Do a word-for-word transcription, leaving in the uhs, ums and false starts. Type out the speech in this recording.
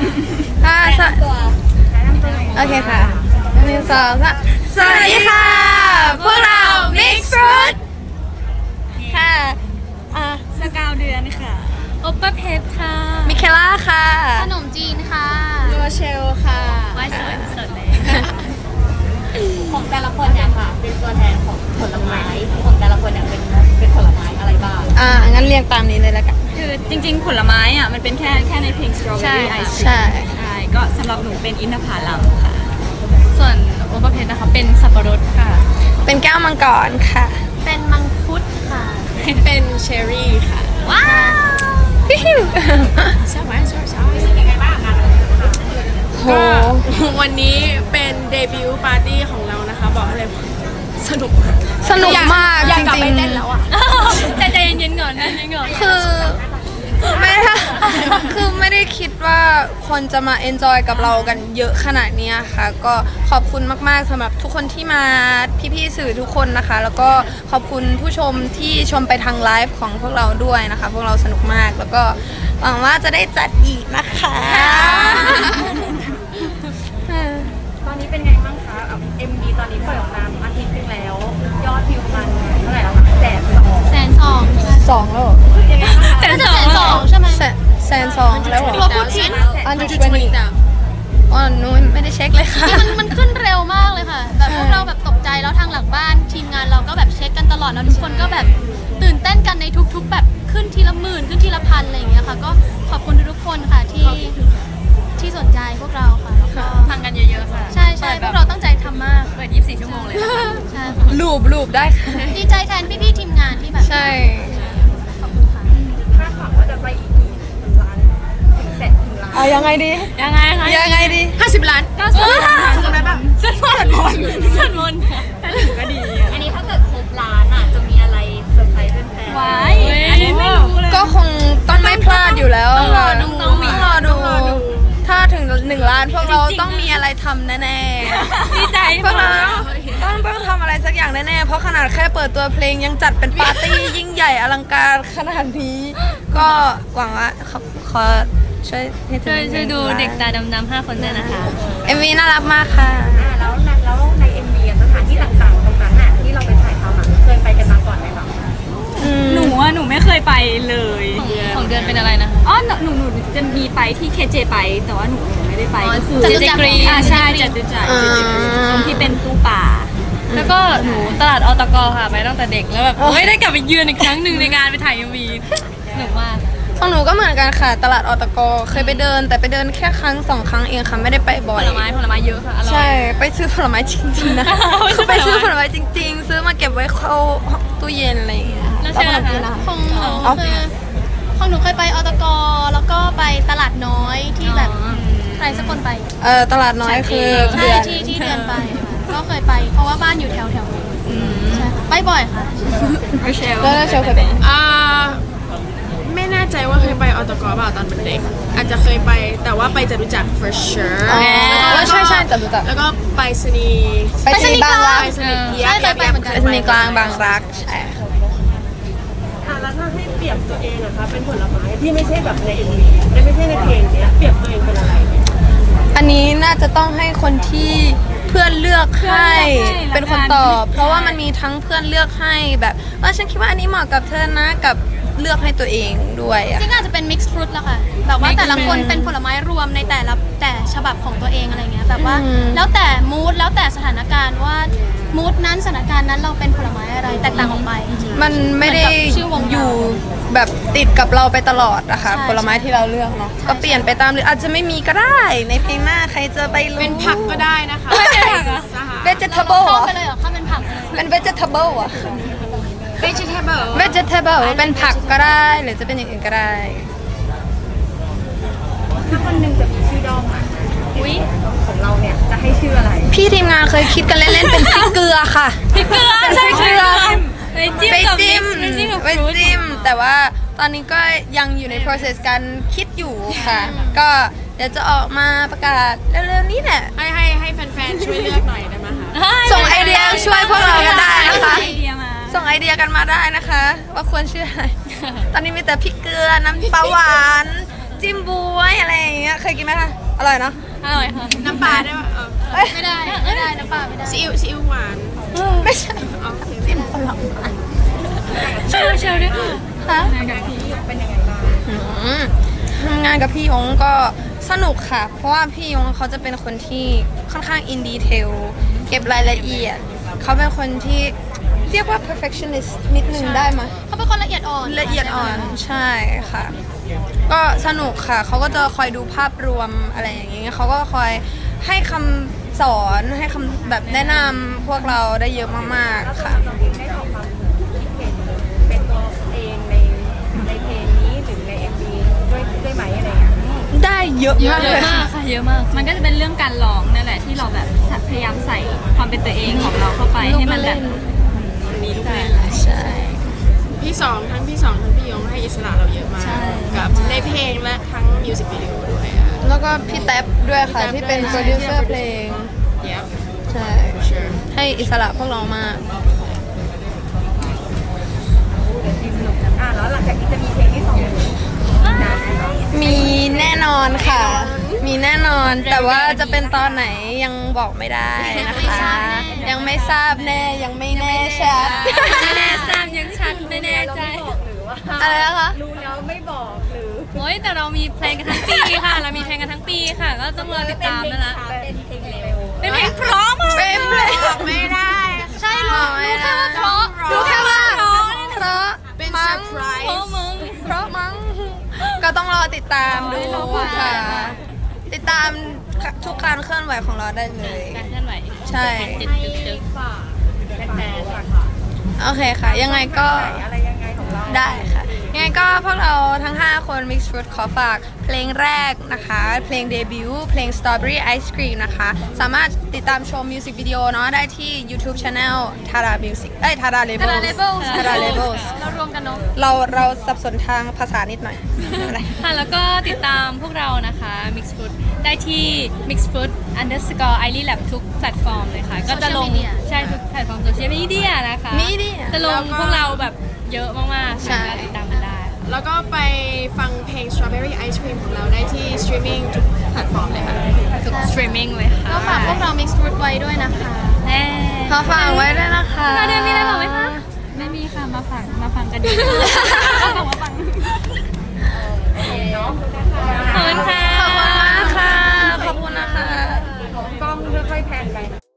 ค่ะโอเคค่ะหนึ่งสองสามสวัสดีค่ะพวกเรา Mix Fruit ค่ะอ่ะสกาวเดือนค่ะโอปเปอร์เพชรค่ะมิเคล่าค่ะขนมจีนค่ะโรเชลค่ะไว้สวยสดเลยของแต่ละคนเนี่ยค่ะเป็นตัวแทนของผลไม้ของแต่ละคนเนี่ยเป็นเป็นผลไม้อะไรบ้างอ่างั้นเรียงตามนี้เลยแล้วกันคือจริงๆผลไม้อ่ะมันเป็นแค่แค่ในเพลง Strawberry Ice Cream ใช่ใช่ก็สำหรับหนูเป็นอินทผลัมค่ะส่วนโอเปอร์เพชรนะคะเป็นสับปะรดค่ะเป็นแก้วมังกรค่ะเป็นมังคุดค่ะเป็นเชอร์รี่ค่ะว้าวพี่ฮิวใช่ไหมใช่ใช่รู้สึกยังไงบ้างคะก็วันนี้เป็นเดบิวต์ปาร์ตี้ของเรานะคะบอกเลยสนุกสนุกมากอยากกลับไปเต้นแล้วอ่ะใจใจเย็นๆก่อนใจเย็นๆก่อนคือไม่ได้คือไม่ได้คิดว่าคนจะมาเอนจอยกับเรากันเยอะขนาดนี้ค่ะก็ขอบคุณมากๆสำหรับทุกคนที่มาพี่ๆสื่อทุกคนนะคะแล้วก็ขอบคุณผู้ชมที่ชมไปทางไลฟ์ของพวกเราด้วยนะคะพวกเราสนุกมากแล้วก็หวังว่าจะได้จัดอีกนะคะตอนนี้เป็นไงบ้างคะเอ็มวีตอนนี้ปล่อยออกมาอาทิตย์นึงแล้วยอดวิวมันเท่าไหร่แล้วคะแสนสองแสนสองสองแล้วยังไงบ้างคะแสนสองใช่ไหมแสนสองแล้วเราพูดผิดอันจุดวันนี้อ๋อหนูไม่ได้เช็คเลยค่ะมันมันขึ้นเร็วมากเลยค่ะแบบพวกเราแบบตกใจแล้วทางหลังบ้านทีมงานเราก็แบบเช็คกันตลอดแล้วทุกคนก็แบบตื่นเต้นกันในทุกๆแบบขึ้นทีละหมื่นขึ้นทีละพันอะไรอย่างเงี้ยค่ะก็ขอบคุณทุกคนค่ะที่ที่สนใจพวกเราค่ะแล้วก็ฟังกันเยอะๆค่ะใช่ใช่พวกเราตั้งใจทำมากเปิดยี่สิบสี่ชั่วโมงเลยใช่ลูบลูบได้ค่ะดีใจแทนพี่ๆทีมงานที่แบบใช่ขอบคุณค่ะคาดหวังว่าจะไปอีกกี่ล้านถึงแสนถึงล้านเอายังไงดียังไงคะยังไงดีห้าสิบล้านเก้าสิบล้านใช่ไหมบ้างเส้นมนเส้นมนถ้าถึงก็ดีอันนี้ถ้าเกิดครบล้านอ่ะจะมีอะไรเซอร์ไพรส์แฟนๆว้ายอันนี้ไม่รู้เลยก็คงต้องไม่พลาดอยู่แล้วค่ะต้องมีรอดูถ้าถึงหนึ่งล้านพวกเราต้องมีอะไรทำแน่ๆดีใจพวกเราต้องต้องทำอะไรสักอย่างแน่ๆเพราะขนาดแค่เปิดตัวเพลงยังจัดเป็นปาร์ตี้ยิ่งใหญ่อลังการขนาดนี้ก็หวังว่าขอขอช่วยให้ช่วยช่วยดูเด็กตาดำๆห้าคนด้วยนะคะเอ็ม วี น่ารักมากค่ะแล้วแล้วใน เอ็ม วี สถานที่ต่างๆตรงนั้นน่ะที่เราไปถ่ายทำเคยไปกันมาก่อนไหมคะหนูว่าหนูไม่เคยไปเลยของเดือนเป็นอะไรนะอ๋อหนูหนูจะมีไปที่เคเจไปแต่ว่าหนูไม่ได้ไปก็คือเจเจกรีอ่าใช่จัดจัดตรงที่เป็นตู้ป่าแล้วก็หนูตลาดอตกค่ะไปตั้งแต่เด็กแล้วแบบไม่ได้กลับไปเยือนอีกครั้งหนึ่งในงานไปถ่าย เอ็ม วีสนุกมากของหนูก็เหมือนกันค่ะตลาดอตกเคยไปเดินแต่ไปเดินแค่ครั้งสองครั้งเองค่ะไม่ได้ไปบ่อยผลไม้ผลไม้เยอะค่ะใช่ไปซื้อผลไม้จริงๆนะคือไปซื้อผลไม้จริงๆซื้อมาเก็บไว้เข้าตู้เย็นอะไรอย่างเงี้ยแล้วขนมจีนของหนูคือของหนูเคยไปอตกแล้วก็ไปตลาดน้อยที่แบบใครสักคนไปเออตลาดน้อยคือใช่ที่ที่เดือนไปก็เคยไปเพราะว่าบ้านอยู่แถวแถวนี้ใช่ค่ะไปบ่อยค่ะแล้วเชลเคยไปอ่าไม่แน่ใจว่าเคยไปอตกเปล่าตอนเป็นเด็กอาจจะเคยไปแต่ว่าไปจะรู้จัก for sure แล้วใช่ใช่จะรู้จักแล้วก็ไปสนีไปสนีบางรักใช่ไปไปเหมือนกันไปสนีกลางบางรักใช่ค่ะแล้วถ้าให้เปรียบตัวเองนะคะเป็นผลไม้ที่ไม่ใช่แบบใน เอ็ม วี และไม่ใช่ในเพลงเนี้ยเปรียบตัวเองเป็นอะไรอันนี้น่าจะต้องให้คนที่เพื่อนเลือกให้เป็นคนตอบเพราะว่ามันมีทั้งเพื่อนเลือกให้แบบเออฉันคิดว่าอันนี้เหมาะกับเธอนะกับเลือกให้ตัวเองด้วยจริงๆอาจจะเป็น mixed fruit แล้วค่ะแบบว่าแต่ละคนเป็นผลไม้รวมในแต่ละแต่ฉบับของตัวเองอะไรเงี้ยแบบว่าแล้วแต่ mood แล้วแต่สถานการณ์ว่า mood นั้นสถานการณ์นั้นเราเป็นผลไม้อะไรแตกต่างออกไปมันไม่ได้อยู่แบบติดกับเราไปตลอดอะค่ะผลไม้ที่เราเลือกเนาะก็เปลี่ยนไปตามหรืออาจจะไม่มีก็ได้ในเพลงหน้าใครจะไปรู้เป็นผักก็ได้นะคะไม่ใช่ผักอะ vegetable เข้าไปเลยเหรอเข้าเป็นผักเป็น vegetable อะ vegetable vegetable เป็นผักก็ได้หรือจะเป็นอย่างอื่นก็ได้ถ้าคนหนึ่งจะมีชื่อด้อมอ่ะอุ้ยของเราเนี่ยจะให้ชื่ออะไรพี่ทีมงานเคยคิดกันเล่นๆเป็นพริกเกลือค่ะพริกเกลือใช่เกลือไปจิ้มไปจิ้มแต่ว่าตอนนี้ก็ยังอยู่ใน process การคิดอยู่ค่ะก็เดี๋ยวจะออกมาประกาศเร็วๆนี้แหละให้ให้ให้แฟนๆช่วยเลือกหน่อยได้ไหมคะส่งไอเดียช่วยพวกเรากันได้นะคะส่งไอเดียกันมาได้นะคะว่าควรชื่ออะไรตอนนี้มีแต่พริกเกลือน้ำปลาหวานจิ้มบวยอะไรอย่างเงี้ยเคยกินไหมคะอร่อยเนาะอร่อยค่ะน้ำปลาได้ป่ะเออเอ้ยไม่ได้ไม่ได้น้ำปลาไม่ได้ซีอิ๊วซีอิ๊วหวานไม่ใช่โอเคเชลเชลด้วยค่ะอืมทำงานกับพี่ยงก็สนุกค่ะ เพราะว่าพี่ยงเขาจะเป็นคนที่ค่อนข้างอินดีเทลเก็บรายละเอียดเขาเป็นคนที่เรียกว่า perfectionist นิดนึงได้ไหมเขาเป็นคนละเอียดอ่อนละเอียดอ่อนใช่ค่ะ ก็สนุกค่ะ เขาก็จะคอยดูภาพรวมอะไรอย่างเงี้ยเขาก็คอยให้คำสอนให้คำแบบแนะนำพวกเราได้เยอะมากๆค่ะได้ออกความคิดเห็นเป็นตัวเองในในเพลงนี้หรือในเอ็มวีด้วยด้วยไหมอะไรอย่างเงี้ยได้เยอะเยมาอะกเลยมากค่ะเยอะมาก มันก็จะเป็นเรื่องการร้องนั่นแหละที่เราแบบพยายามใส่ความเป็นตัวเองของเราเข้าไปให้มันแบบมีลูกเล่นใช่พี่สองทั้งพี่สองทั้งพี่ยงให้อิสระเราเยอะมากใช่กับในเพลงและทั้งมิวสิกวิดีโอด้วยอ่ะแล้วก็พี่แท็บด้วยค่ะ ที่เป็นโปรดิวเซอร์เพลง Yep ใช่ sure ให้อิสระพวกเรามากอ่าแล้วหลังจากนี้จะมีเพลงที่สองนานไหมคะมีแน่นอนค่ะ มีแน่นอน แต่ว่าจะเป็นตอนไหนยังบอกไม่ได้นะคะ ยังไม่ทราบแน่ ยังไม่แน่ชัดไม่แน่ทราบยังชัดไม่แน่ใจหรือว่าอะไรนะคะรู้แล้วไม่บอกหรือโอ้ยแต่เรามีเพลงกันทั้งปีค่ะ เรามีเพลงกันทั้งปีค่ะ ก็ต้องรอติดตามนั่นแหละเป็นเพลงเร็วเป็นเพลงเพราะมากเป็นเพลงไม่ได้ใช่รู้รู้แค่ว่าเพราะรู้แค่ว่าเพราะเพราะเป็นเซมั้อง ร์ไพรเพราะส์มึงเพราะมั้ง ก็ต้องรอติดตามดูค่ะ ติดตามทุกการเคลื่อนไหวของเราได้เลยการเคลื่อนไหวใช่จึ๊กจึ๊กจึ๊กฝากแฟนๆฝากค่ะโอเคค่ะ ยังไงก็อะไรยังไงของเราได้ค่ะ ยังไงก็พวกเราทั้ง ห้า คน Mixed Fruit ขอฝากเพลงแรกนะคะ เพลงเดบิวต์เพลง Strawberry Ice Cream นะคะ สามารถติดตามชมมิวสิกวิดีโอเนาะได้ที่ YouTube Channel Tada Music เอ้ย Tada Labels Tada Labels Tada Labels เรารวมกันเนาะเราเราสับสนทางภาษานิดหน่อยค่ะแล้วก็ติดตามพวกเรานะคะ Mix Food ได้ที่ Mix Food underscore i l y lab ทุกแพลตฟอร์มเลยค่ะ ก็จะลง media ใช่ทุกแพลตฟอร์มโซเชียลมีเดียนะคะ Media จะลงพวกเราแบบเยอะมากๆใช่ค่ะติดตามกันได้แล้วก็ไปฟังเพลง Strawberry Ice Cream ของเราได้ที่ streaming ทุกแพลตฟอร์มเลยค่ะทุก streaming เลยค่ะก็ฝากพวกเรา Mixed Fruit ไว้ด้วยนะคะแน่ขอฝากไว้ด้วยนะคะนาเดียมีอะไรบอกไหมคะ ไม่มีค่ะ มาฟัง มาฟังกันดีบอกมาฟังเนาะขอบคุณค่ะขอบคุณมากค่ะ ขอบคุณนะคะกล้องค่อยๆแพนไป